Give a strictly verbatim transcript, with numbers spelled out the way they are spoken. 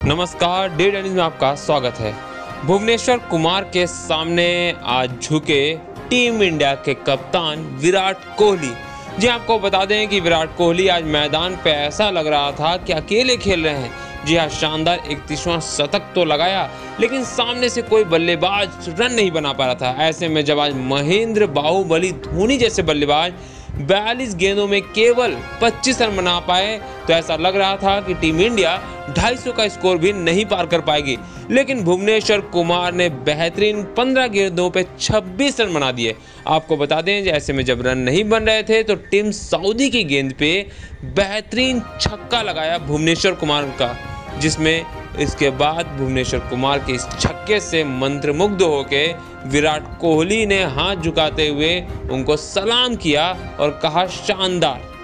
नमस्कार, day tennis में आपका स्वागत है। भुवनेश्वर कुमार के सामने आज झुके टीम इंडिया के कप्तान विराट कोहली। जी आपको बता दें कि विराट कोहली आज मैदान पे ऐसा लग रहा था कि अकेले खेल रहे हैं। जी हाँ, शानदार इकतीसवां शतक तो लगाया, लेकिन सामने से कोई बल्लेबाज रन नहीं बना पा रहा था। ऐसे में जब आज महेंद्र बाहुबली धोनी जैसे बल्लेबाज बयालीस गेंदों में केवल पच्चीस रन बना पाए, तो ऐसा लग रहा था कि टीम इंडिया ढाई सौ का स्कोर भी नहीं पार कर पाएगी। लेकिन भुवनेश्वर कुमार ने बेहतरीन पंद्रह गेंदों पे छब्बीस रन बना दिए। आपको बता दें, ऐसे में जब रन नहीं बन रहे थे तो टीम सऊदी की गेंद पे बेहतरीन छक्का लगाया भुवनेश्वर कुमार का, जिसमें इसके बाद भुवनेश्वर कुमार के इस छक्के से मंत्रमुग्ध होके विराट कोहली ने हाथ झुकाते हुए उनको सलाम किया और कहा शानदार।